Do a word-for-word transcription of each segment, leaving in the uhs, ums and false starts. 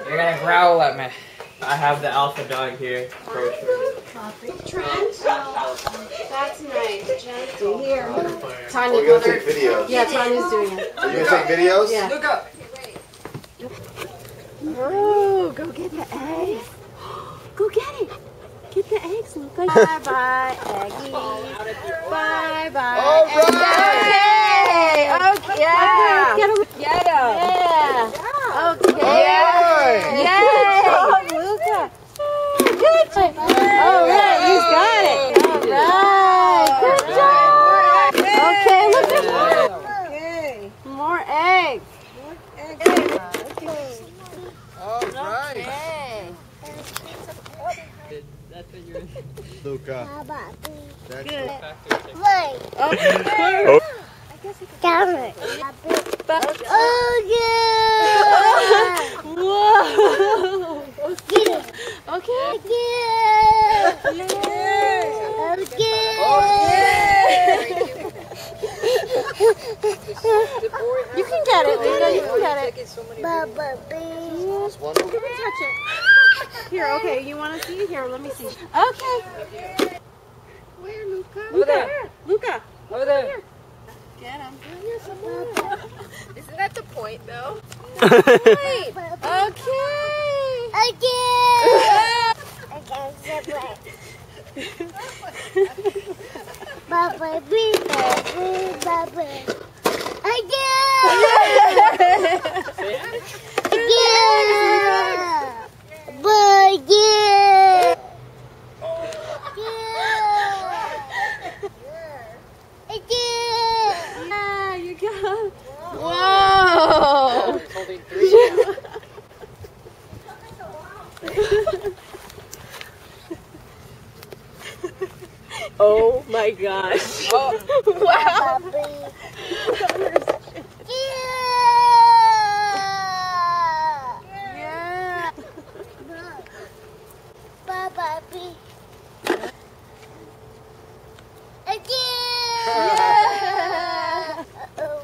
They're gonna growl at me. I have the alpha dog here. Trent? That's nice. Gentle. Here. Tanya, oh, you're gonna take videos. Yeah, Tanya's doing it. Are you gonna take videos? Yeah. Luca! Oh, go get the eggs. Go get it. Get the eggs, Luca. Bye bye, eggies. Bye bye. All right. Okay. Okay. Yeah. Get them. Get them. Yeah. Okay. Yeah. Yay. Good job, Luca. Good job. All right, you got it. All right. Good job. Okay, look at Okay. more eggs. More eggs. All right. Okay. That's what you're Luca. That's Good. okay. Oh. Camera. Oh yeah! Whoa! Okay. Okay. You can get it, Luca. You can get it. Baba This one You can touch it. Here, okay. You want to see? Here, let me see. Okay. Where, Luca? Over there. Luca. Over there. Get him. Isn't that the point, though? Wait. Okay. Baba, Baba, Baba. Yeah, you got it. Whoa. Holding three now. Oh my gosh. Oh. Wow. Yeah. Baba, Yeah. Uh-oh.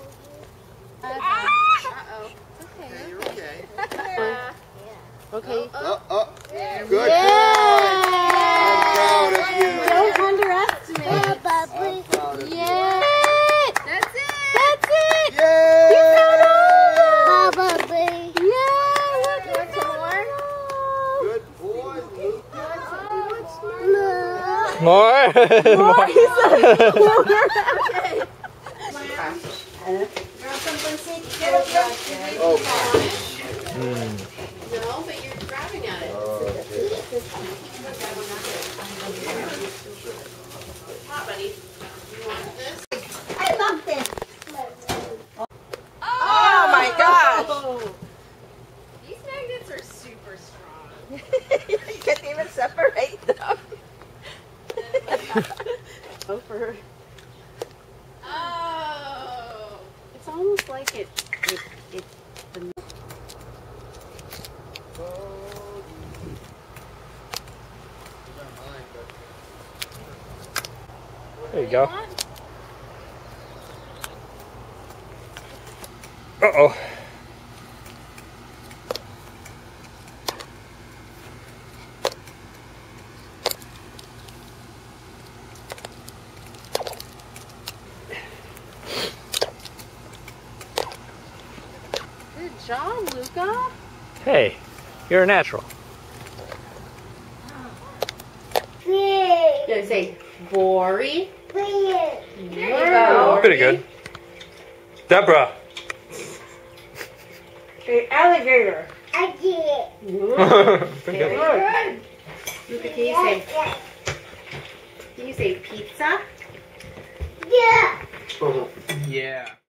Uh-oh. Okay, you're okay. Okay. Oh, oh. Good Yeah. boy. I'm proud of you. Don't underestimate. I'm Baba, proud of you. Yeah. That's it. That's it. Yay! You found it. Baba, Yeah. Look. You want some more? Good boy, Luke. More? More. He said more. Oh, No, but you're grabbing at it. Hot, buddy. You want this? I love this. Oh my gosh! These magnets are super strong. You can't even separate them. Over. Oh! It's almost like it. It. it the There you go. Uh-oh. Good job, Luca. Hey, you're a natural. Big, Gonna say Bori. big. There you go. Pretty good. Deborah. Hey, alligator. I did it. Pretty good. Good. Luca, can you say? Yes, Can you say pizza? yes. oh. Yeah.